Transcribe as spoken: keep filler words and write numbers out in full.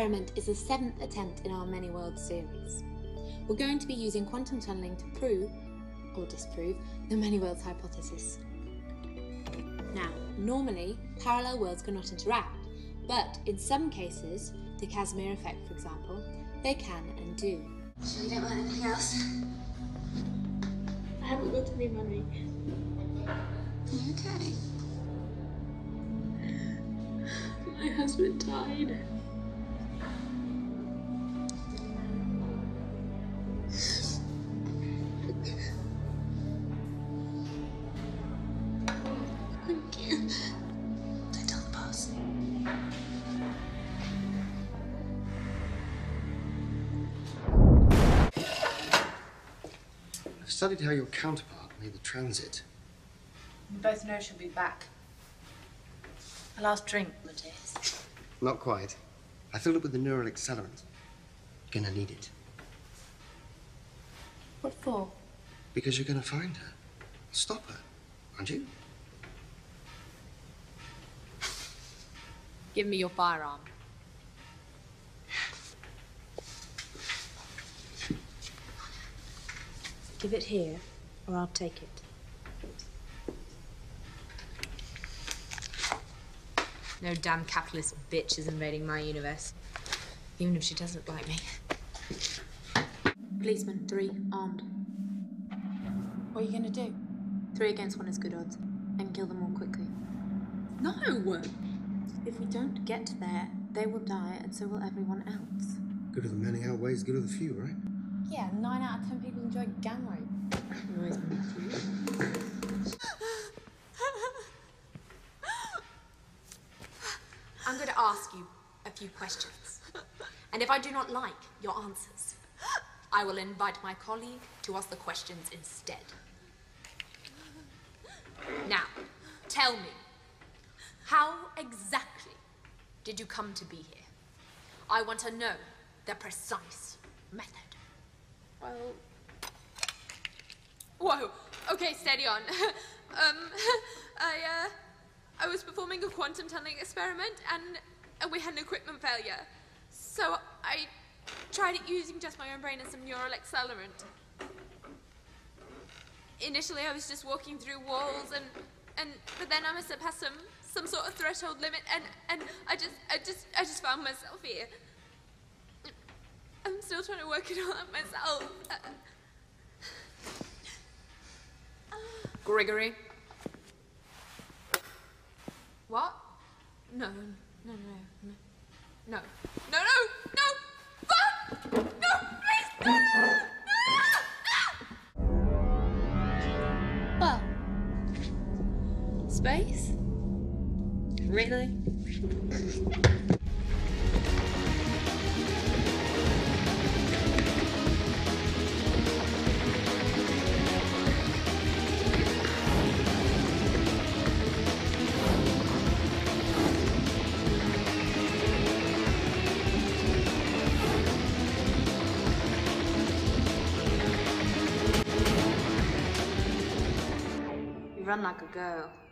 experiment is the seventh attempt in our Many Worlds series. We're going to be using quantum tunneling to prove, or disprove, the Many Worlds hypothesis. Now, normally, parallel worlds cannot interact, but in some cases, the Casimir effect, for example, they can and do. So you don't want anything else? I haven't got any money. You okay? My husband died. Thank you. Don't tell the boss. I've studied how your counterpart made the transit. We both know she'll be back. A last drink, Matthias. Not quite. I filled it with the neural accelerant. Gonna need it. What for? Because you're gonna find her. Stop her, aren't you? Give me your firearm. Give it here, or I'll take it. No damn capitalist bitch is invading my universe. Even if she doesn't like me. Policeman, three, armed. What are you gonna do? Three against one is good odds. And kill them all quickly. No! If we don't get there, they will die, and so will everyone else. Good of the many outweighs good of the few, right? Yeah, nine out of ten people enjoy gang rape. Always Matthew. I'm going to ask you a few questions. And if I do not like your answers, I will invite my colleague to ask the questions instead. Now, tell me, how exactly did you come to be here? I want to know the precise method. Well... Whoa, okay, steady on. um, I, uh... I was performing a quantum tunneling experiment and, and we had an equipment failure. So I tried it using just my own brain and some neural accelerant. Initially I was just walking through walls and, and but then I must have passed some, some sort of threshold limit and, and I just I just I just found myself here. I'm still trying to work it all out myself. Gregory? What? No, no, no, no, no, no, no, no, fuck! No, please, no, no, Well, space? Really? You run like a girl.